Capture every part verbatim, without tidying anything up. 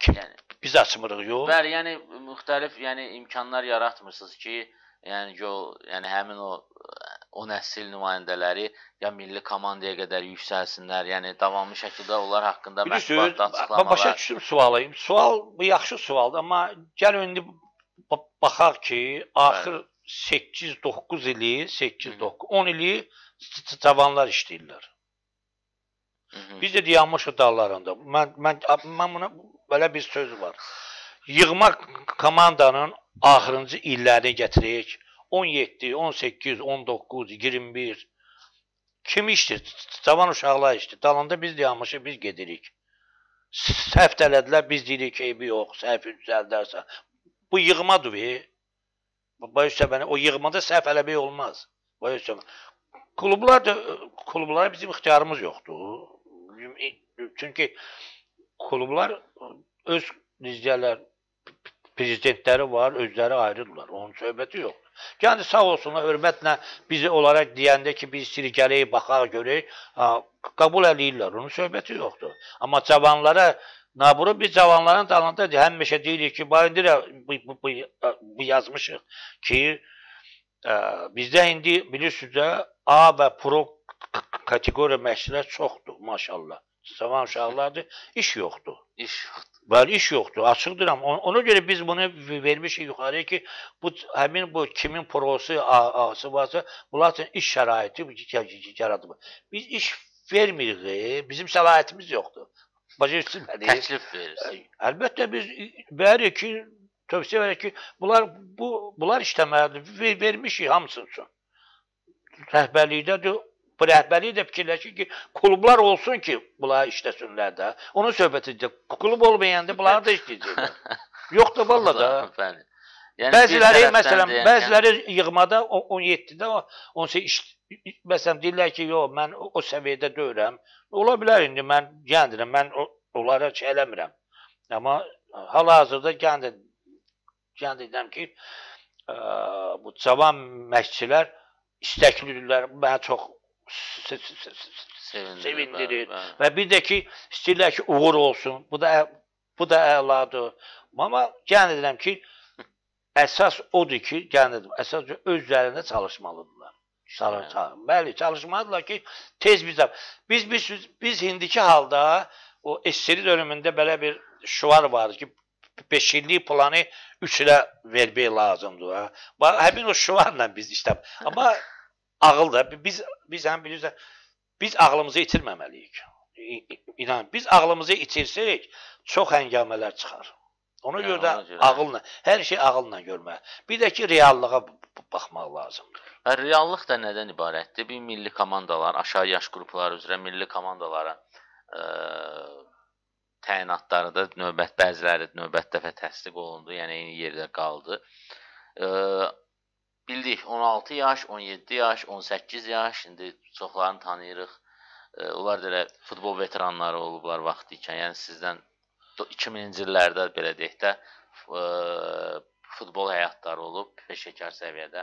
Yəni biz açmırıq, yox. Bəli, yəni müxtəlif, yəni imkanlar yaratmırsınız ki, yəni o, yəni həmin o o nəsil nümayəndələri ya milli komandaya qədər yüksəlsinlər, yəni davamlı şəkildə onlar haqqında mətbuatda açıqlamalar. Başa düşdüm sualı. Sual bu yaxşı sualdır, amma gəl indi baxaq ki, axır səkkiz doqquz ili, səkkiz doqquz on ili cavanlar işləyirlər. Biz də dayanmışıq dallarında. Mən mən mən buna belə bir söz var. Yığma komandanın axırıncı illərini gətirək. on yeddi, on səkkiz, on doqquz, iyirmi bir kim işdir? Cavan uşaqlar işdir. Dalında biz dayanmışıq, biz gedirik. Səhv elədilər, biz deyirik ki, eybi yox, səhv düzəldərsə. Bu yığmadır ve. Bayışsa bəni, o yığmada səhv eləmək olmaz. Bayışsa klublar da, klublara bizim ixtiyarımız yoxdur. Çünki klublar öz liderlər, prezidentləri var, özləri ayrıdırlar. Onun söhbəti yox. Yəni sağ olsunlar, hörmətlə bizi olaraq deyəndə ki, biz istəyirik, gələk, baxaq, görək, qəbul eləyirlər. Onun söhbəti yoxdur. Amma cavanlara, naburu biz cavanların dalında həmişə deyirik ki, bu yazmışıq ki, bizdə indi bilirsiniz də A və Pro kateqoriya məşqçilər çoxdur, maşallah. Cavan uşaqlardır, iş yoxdur. İş yoxdur. Bəli, iş yoxdur, açıqdır. Ona görə biz bunu vermişik yuxarıya ki, bu həmin bu kimin prosu, A-sı varsa, bunlar üçün iş şəraiti yaradılır. Biz iş vermirik, bizim səlahiyyətimiz yoxdur. Təklif verirsiniz. Əlbəttə biz veririk ki, tövsiyə veririk ki, bunlar bu bunlar işləməlidir. Vermişik hamısı üçün. Rəhbərlikdədir. Bu rəhbərlik də fikirləşir ki, klublar olsun ki, bunlar işləsinlər də. Onun söhbətidir. Klub olmayanda bunlar da işləyəcəklər. Yoxdur valla da. Bəziləri, məsələn, bəziləri yığmada on yeddidə, on səkkiz, məsələn, deyirlər ki, yox, mən o səviyyədə deyirəm. Ola bilər indi, mən gəldirəm, mən onlara şey eləmirəm. Amma hal-hazırda gəldirəm ki, bu cavan məşqçilər istəklidirlər, mənə çox sevindirir. Və bir də ki, istəyirlər ki, uğur olsun. Bu da əladır. Amma gəlin edirəm ki, əsas odur ki, gəlin edirəm, əsas özlərində çalışmalıdırlar. Bəli, çalışmalıdırlar ki, tez bizə. Biz indiki halda, o S S R dönümündə belə bir şuar var ki, beş illik planı üç ilə vermək lazımdır. Həmin o şuarla biz işləmək. Amma ağıl da, biz, biz həm bilirsək, biz ağlımızı itirməməliyik. İnan, biz ağlımızı itirsək, çox həngamələr çıxar. Ona görə də ağılla, hər şey ağılla görmək. Bir də ki, reallığa baxmaq lazımdır. Reallıq da nədən ibarətdir? Bir milli komandalar, aşağı yaş qrupları üzrə milli komandalara təyinatları da növbət, bəziləri növbət dəfə təsdiq olundu, yəni eyni yerdə qaldı. Bildik, on altı yaş, on yeddi yaş, on səkkiz yaş, indi çoxlarını tanıyırıq. Onlar da elə futbol veteranları olublar vaxtı ikən, yəni sizdən iki minci illərdə belə deyək də futbol həyatları olub, peşəkar səviyyədə.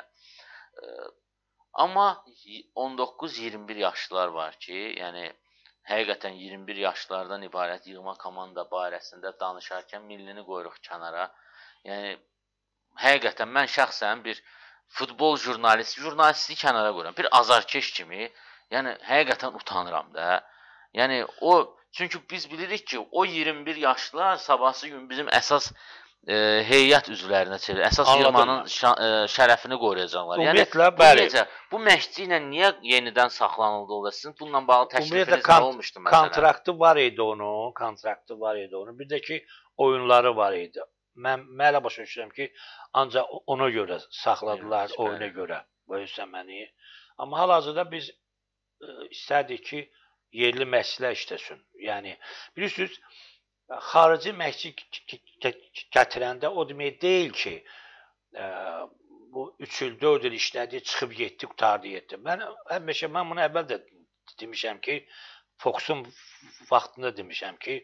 Amma on doqquz iyirmi bir yaşlılar var ki, yəni həqiqətən iyirmi bir yaşlardan ibarət yığma komanda barəsində danışarkən millini qoyuruq kənara. Yəni, həqiqətən mən şəxsən bir futbol jurnalisti, jurnalisti kənara qoyuram. Bir azarkeş kimi, yəni həqiqətən utanıram da. Yəni o, çünki biz bilirik ki, o iyirmi bir yaşlılar sabahsı gün bizim əsas e, heyət üzvlərinə çevirir. Əsas yığmanın şərəfini qoruyacaqlar. Ümumiyyətlə, yəni, bəli. Bu məşqçi ilə niyə yenidən saxlanıldı olar? Sizin bununla bağlı təklifiniz nə olmuşdu məsələn? Kontraktı var idi onun, kontraktı var idi onun. Bir də ki, oyunları var idi. Mən mələ başa düşürəm ki, ancaq ona görə saxladılar, oyuna görə. Böyüsə məni. Amma hal-hazırda biz istərdik ki, yerli məşqçilər işləsin. Yəni, bilirsiniz, xarici məşqçi gətirəndə o demək deyil ki, bu üç il, dörd il işlədi, çıxıb getdi, qutardı, getdi. Mən həmişə, mən bunu əvvəl də demişəm ki, Foxun vaxtında demişəm ki,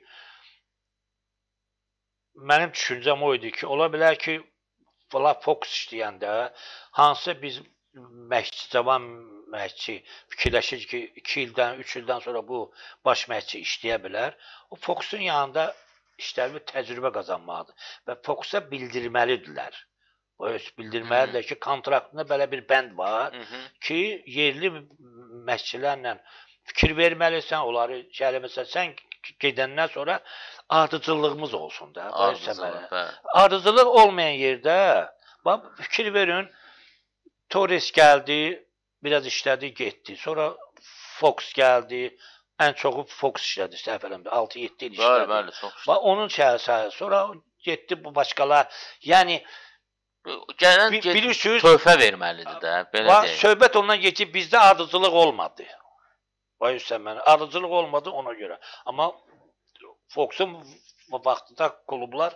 mənim düşüncəm o idi ki, ola bilər ki, Fox işləyəndə hansısa biz məşqçi, cavan məşqçi fikirləşir ki, iki ildən, üç ildən sonra bu baş məşqçi işləyə bilər. O Foxun yanında işlərimi təcrübə qazanmalıdır və Fokusa bildirməlidirlər. O öz bildirməlidirlər ki, kontraktında belə bir bənd var Hı -hı. ki, yerli məşqçilərlə fikir verməlisən, onları gəlməsən, sən gedəndən sonra ardıcıllığımız olsun da. Ardıcılıq, bəli. Ardıcılıq olmayan yerdə, bax, fikir verin, Torres gəldi, biraz işlədi, getdi. Sonra Fox gəldi, ən çoxu Fox işlədi, səhv eləmirəm, altı yeddi il işlədi. Bəli, bəli, çox işlədi. Bax, onun şəhəri, sonra getdi bu başqalar. Yəni, gələn bilirsiniz, tövfə verməlidir də, belə deyək. Söhbət ondan geçib, bizdə ardıcılıq olmadı. Vay Hüseyin mənə, ardıcılıq olmadı ona görə. Amma Fox'un vaxtında klublar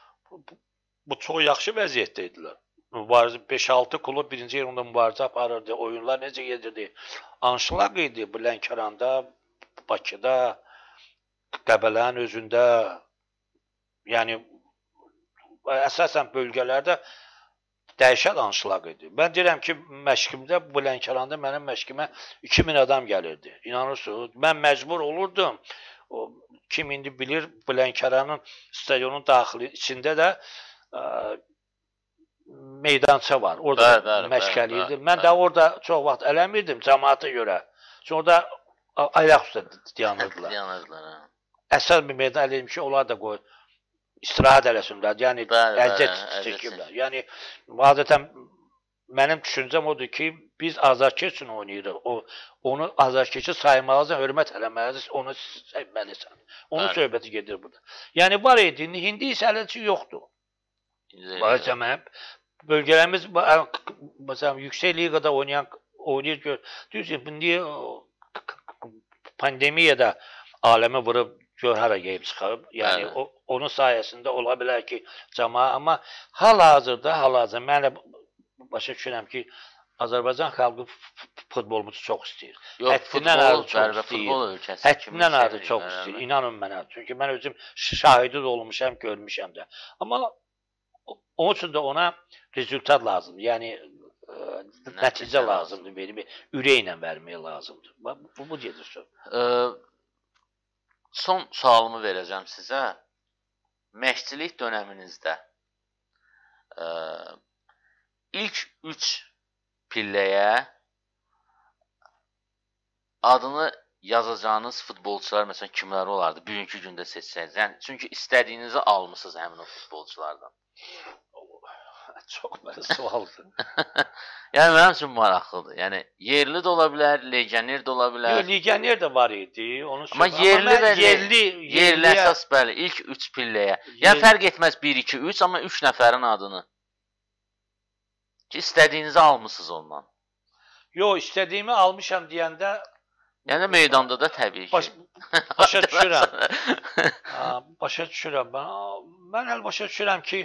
bu çox yaxşı vəziyyətdə idilər. Mübarizə beş altı klub birinci yerində mübarizə aparırdı. Oyunlar necə gedirdi? Anşlaq idi bu Lənkəranda, Bakıda, Qəbələnin özündə. Yəni əsasən bölgələrdə dəhşət anşlaq idi. Mən deyirəm ki, məşqimdə bu Lənkəranda mənim məşqimə iki min adam gəlirdi. İnanırsınız? Mən məcbur olurdum. O, kim indi bilir, bu Lənkəranın stadionun daxili içində də ə, meydança var. Orada məşq eləyirdim. Mən də orada çox vaxt eləmirdim cəmaata görə. Sonra da ayaq üstə dayanırdılar. Dayanırdılar, hə. Əsas bir meydan eləyim ki, onlar da qoy istirahət eləsinlər. Yəni əziyyət çəkirlər. Yəni adətən mənim düşüncəm odur ki, biz azarkeş üçün oynayırıq. O onu azarkeşi saymalısan, hörmət eləməlisən, onu sevməlisən. Onun söhbəti gedir burada. Yəni var idi, indi isə hələ ki yoxdur. Baxacam, bölgələrimiz məsələn yüksək liqada oynayan oynayır gör. Düzdür, niyə pandemiyada aləmi vurub gör hara gəlib çıxarıb. Yəni onun sayəsində ola bilər ki, cəmaət, amma hal-hazırda, hal-hazırda mən başa düşürəm ki, Azərbaycan xalqı futbolumuzu çox istəyir. Həddindən artıq çox istəyir. Həddindən artıq çox istəyir. İnanın mənə. Çünki mən özüm şahidi də olmuşam, görmüşəm də. Amma onun üçün də ona rezultat lazımdır. Yəni nəticə lazımdır. Belə ürəklə vermək lazımdır. Bu bu gedir söz. Son sualımı verəcəm sizə. Məşqçilik dönəminizdə ilk üç pilləyə adını yazacağınız futbolçular məsələn kimlər olardı? Bugünkü gündə seçsəniz. Yəni çünki istədiyinizi almısınız həmin o futbolçulardan. Çox mənim sualdır. Yəni mənim üçün maraqlıdır. Yəni yerli də ola bilər, legioner də ola bilər. Yox, legioner də var idi. Amma yerli və yerli, yerli əsas bəli, ilk üç pilləyə. Yəni fərq etməz bir iki üç, amma üç nəfərin adını. Ki istədiyinizi almısınız ondan. Yox, istədiyimi almışam deyəndə yəni meydanda da təbii ki. Başa düşürəm. Başa düşürəm. Mən hələ başa düşürəm ki,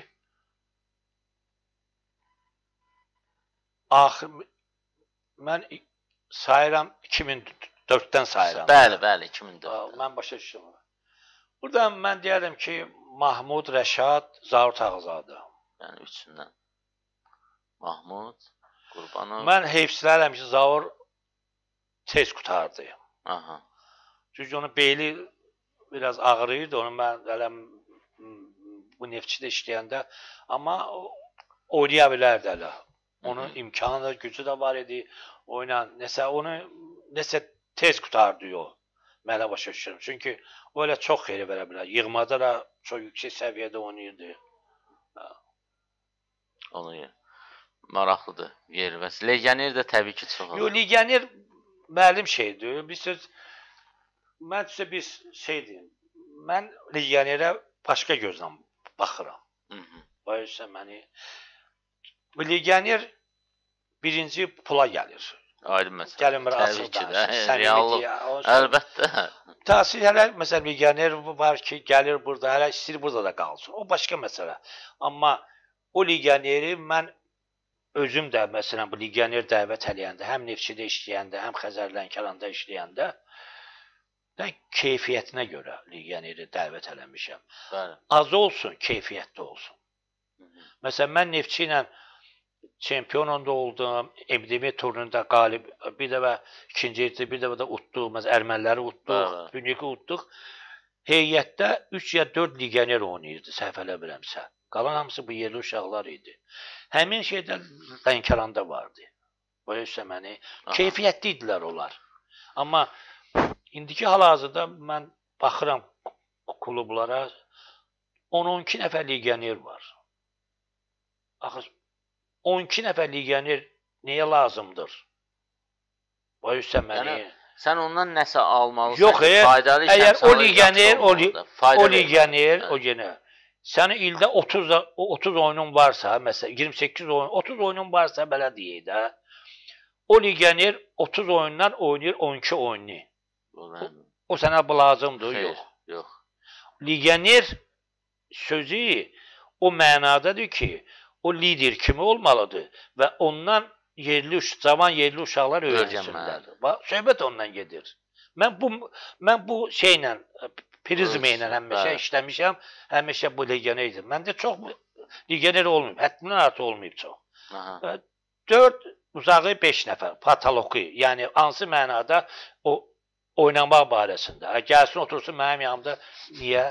axır, mən sayıram iki min dörddən sayıram. Bəli, bəli, iki min dörd. Mən başa düşürəm. Buradan mən deyərəm ki, Mahmud, Rəşad, Zaur Tağızadə. Yəni üçündən. Mahmud, Qurbanov. Mən heyfsilərəm ki, Zaur tez qutardı. Aha. Çünki onun beyli biraz ağrıydı. Onu mən hələm bu Neftçidə işləyəndə. Amma oynaya bilərdi hələ. Onun imkanı da, gücü də var idi. Oynan, nəsə onu nəsə tez qutardı o. Mənə başa düşürəm. Çünki o elə çox xeyri verə bilər. Yığmada da çox yüksək səviyyədə oynayırdı. Onu yer. Maraqlıdır. Yer və legioner də təbii ki çox olur. Yox, legioner məlum şeydir. Bir söz, mən sizə bir şey deyim. Mən legionerə başqa gözlə baxıram. Bayırsa məni. Bu legioner birinci pula gəlir. Aydın məsələ. Gəlinmir asıldan. Reallıq. Əlbəttə. Təsir hələ, məsələn, legioner var ki, gəlir burada, hələ istəyir burada da qalsın. O başqa məsələ. Amma o legioneri mən özüm də, məsələn, bu legioner dəvət eləyəndə, həm Neftçidə işləyəndə, həm Xəzər Lənkəranda işləyəndə, mən keyfiyyətinə görə legioneri dəvət eləmişəm. Az olsun, keyfiyyətli olsun. Məsələn, mən Neftçi ilə çempionunda oldum, M D M turnunda qalib, bir dəfə ikinci yerdə, bir dəfə də utduq, məsələn, erməniləri utduq, dünyakı utduq. heyətdə üç ya dörd legioner oynayırdı, səhv eləmirəmsə. Qalan hamısı bu yerli uşaqlar idi. Həmin şeydə Lənkəranda vardı. Böyüksə məni keyfiyyətli idilər onlar. Amma indiki hal-hazırda mən baxıram klublara on on iki nəfər legioner var. Axı on iki nəfər legioner nəyə lazımdır? Böyüksə məni Yəni, sən ondan nəsə almalısan. Yox, faydalı əgər o legioner, o, o legioner, hə. o yenə sənin ildə otuz, otuz oyunun varsa, məsələn iyirmi səkkiz oyun, otuz oyunun varsa, belə deyək də, o legioner otuz oyundan oynayır on iki oyunu. O, o sənə bu lazımdır, Xeyr, yox. Yox. Legioner sözü o mənadadır ki, o lider kimi olmalıdır və ondan yerli zaman yerli uşaqlar öyrənsinlər. Söhbət ondan gedir. Mən bu mən bu şeylə prizmə ilə həmişə işləmişəm, həmişə bu legioner idim. Məndə çox legioner olmayıb, həddindən artıq olmayıb çox. dörd uzağı beş nəfər patoloqi, yəni hansı mənada o oynamaq barəsində. Gəlsin otursun mənim yanımda, niyə?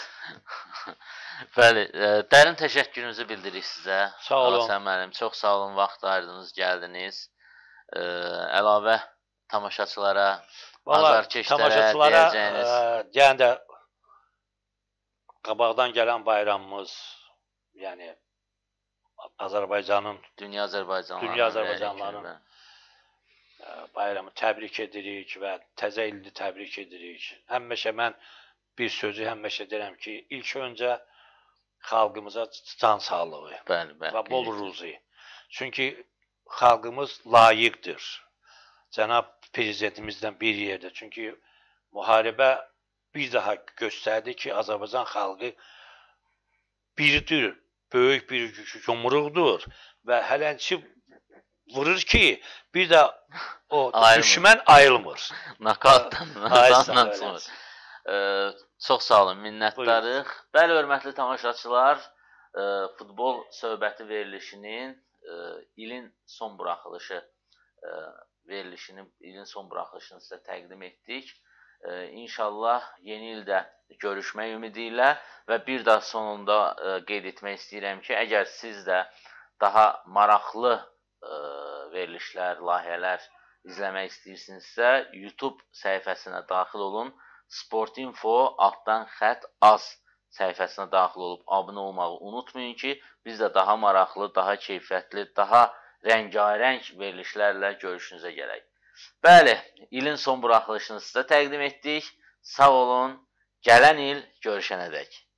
Bəli, dərin təşəkkürünüzü bildiririk sizə. Sağ olun. Alasən müəllim, çox sağ olun, vaxt ayırdınız, gəldiniz. Əlavə tamaşaçılara, azarkeşlərə deyəcəyiniz. Yəni də qabaqdan gələn bayramımız, yəni Azərbaycanın, Dünya Azərbaycanlarının, Dünya Azərbaycanlarının bayramı təbrik edirik və təzə ilini təbrik edirik. Həmişə mən bir sözü həmişə deyirəm ki, ilk öncə xalqımıza can sağlığı bəli, bəli, və bol ruzi. Çünki xalqımız layiqdir. Cənab Prezidentimizdən bir yerdə. Çünki müharibə bir daha göstərdi ki, Azərbaycan xalqı birdir, böyük bir yumruqdur və hələnçi vurur ki, bir də o düşmən ayılmır. Nakatdan sonra. Çox sağ olun, minnətdarıq. Bəli, hörmətli tamaşaçılar, futbol söhbəti verilişinin ilin son buraxılışı verilişini, ilin son buraxılışını sizə təqdim etdik. İnşallah yeni ildə görüşmək ümidi ilə və bir daha sonunda qeyd etmək istəyirəm ki, əgər siz də daha maraqlı verilişlər, layihələr izləmək istəyirsinizsə, YouTube səhifəsinə daxil olun. Sportinfo altdan xət az səhifəsinə daxil olub abunə olmağı unutmayın ki, biz də daha maraqlı, daha keyfiyyətli, daha rəngarəng verilişlərlə görüşünüzə gələk. Bəli, ilin son buraxılışını sizə təqdim etdik. Sağ olun, gələn il görüşənədək.